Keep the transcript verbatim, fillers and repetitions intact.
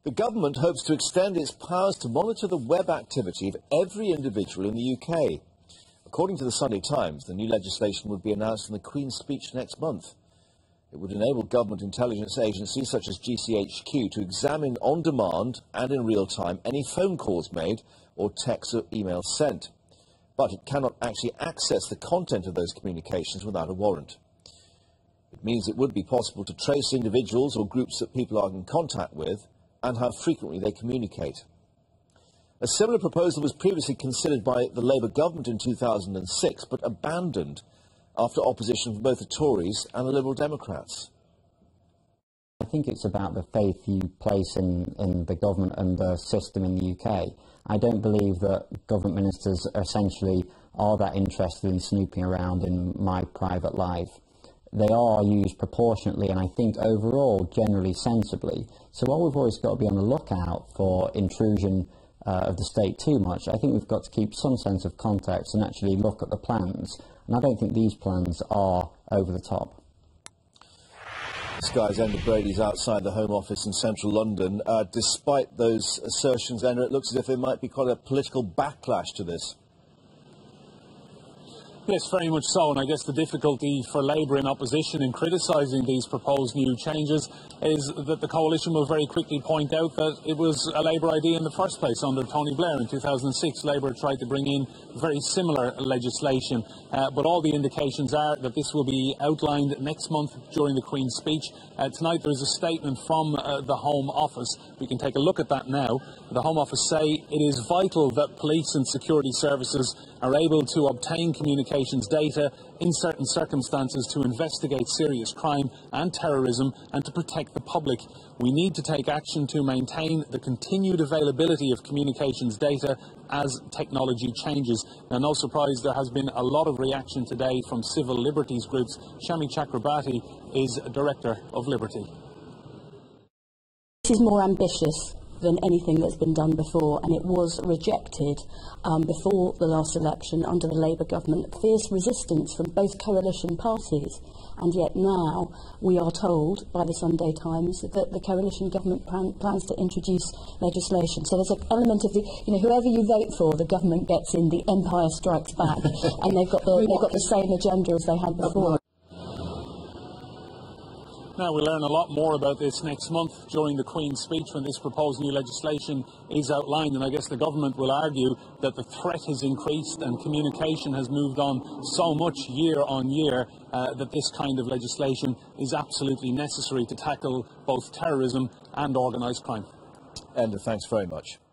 The government hopes to extend its powers to monitor the web activity of every individual in the U K. According to the Sunday Times, the new legislation would be announced in the Queen's speech next month. It would enable government intelligence agencies such as G C H Q to examine on demand and in real time any phone calls made or texts or emails sent. But it cannot actually access the content of those communications without a warrant. It means it would be possible to trace individuals or groups that people are in contact with and how frequently they communicate. A similar proposal was previously considered by the Labour government in two thousand six, but abandoned after opposition from both the Tories and the Liberal Democrats. I think it's about the faith you place in, in the government and the system in the U K. I don't believe that government ministers essentially are that interested in snooping around in my private life. They are used proportionately and I think overall generally sensibly. So while we've always got to be on the lookout for intrusion uh, of the state too much, I think we've got to keep some sense of context and actually look at the plans. And I don't think these plans are over the top. Sky's Enda Brady's outside the Home Office in central London. Uh, despite those assertions, Enda, it looks as if there might be quite a political backlash to this. Yes, very much so, and I guess the difficulty for Labour in opposition in criticising these proposed new changes is that the coalition will very quickly point out that it was a Labour idea in the first place. Under Tony Blair in two thousand six, Labour tried to bring in very similar legislation, uh, but all the indications are that this will be outlined next month during the Queen's speech. Uh, tonight there is a statement from uh, the Home Office. We can take a look at that now. The Home Office say it is vital that police and security services are able to obtain communications data in certain circumstances to investigate serious crime and terrorism and to protect the public. We need to take action to maintain the continued availability of communications data as technology changes. Now, no surprise, there has been a lot of reaction today from civil liberties groups. Shami Chakrabarti is Director of Liberty. This is more ambitious than anything that's been done before, and it was rejected um, before the last election under the Labour government. Fierce resistance from both coalition parties, and yet now we are told by the Sunday Times that the coalition government plan, plans to introduce legislation. So there's an element of the, you know, whoever you vote for, the government gets in the Empire Strikes Back, and they've got the they've got the same agenda as they had before. Now, we'll learn a lot more about this next month during the Queen's speech when this proposed new legislation is outlined, and I guess the government will argue that the threat has increased and communication has moved on so much year on year uh, that this kind of legislation is absolutely necessary to tackle both terrorism and organised crime. Enda, thanks very much.